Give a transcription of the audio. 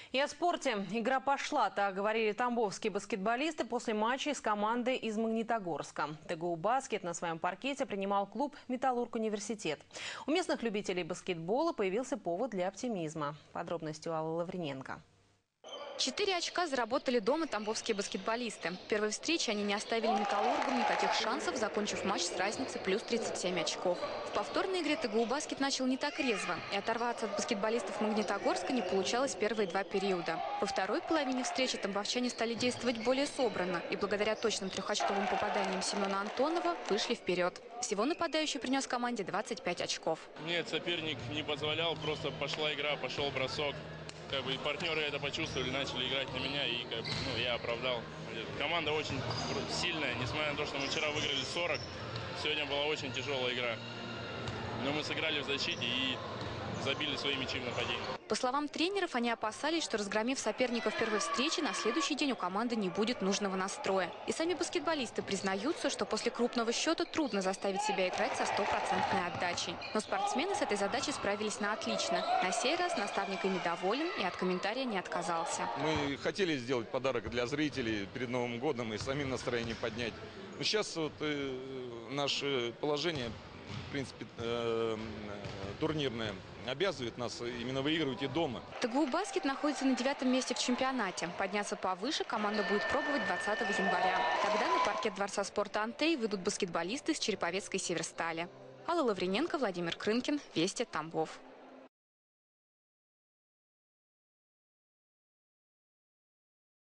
И о спорте. Игра пошла, так говорили тамбовские баскетболисты после матча с командой из Магнитогорска. ТГУ «Баскет» на своем паркете принимал клуб «Металлург-Университет». У местных любителей баскетбола появился повод для оптимизма. Подробности у Аллы Лавриненко. 4 очка заработали дома тамбовские баскетболисты. В первой встрече они не оставили «Металлургам» никаких шансов, закончив матч с разницей плюс 37 очков. В повторной игре ТГУ «Баскет» начал не так резво, и оторваться от баскетболистов Магнитогорска не получалось первые 2 периода. Во второй половине встречи тамбовчане стали действовать более собранно и благодаря точным трехочковым попаданиям Семена Антонова вышли вперед. Всего нападающий принес команде 25 очков. Нет, соперник не позволял, просто пошла игра, пошел бросок. И партнеры это почувствовали, начали играть на меня, и я оправдал. Команда очень сильная, несмотря на то, что мы вчера выиграли 40, сегодня была очень тяжелая игра. Но мы сыграли в защите и забили свои мячи в нападении. По словам тренеров, они опасались, что, разгромив соперников в первой встрече, на следующий день у команды не будет нужного настроя. И сами баскетболисты признаются, что после крупного счета трудно заставить себя играть со 100% отдачей. Но спортсмены с этой задачей справились на отлично. На сей раз наставник ими доволен и от комментария не отказался. Мы хотели сделать подарок для зрителей перед Новым годом и самим настроение поднять. Но сейчас наше положение, в принципе, турнирное, обязывает нас именно выигрывать и дома. ТГУ «Баскет» находится на 9-м месте в чемпионате. Подняться повыше команда будет пробовать 20 января. Тогда на паркет Дворца спорта «Антей» выйдут баскетболисты с Череповецкой Северстали. Алла Лавриненко, Владимир Крынкин, Вести, Тамбов.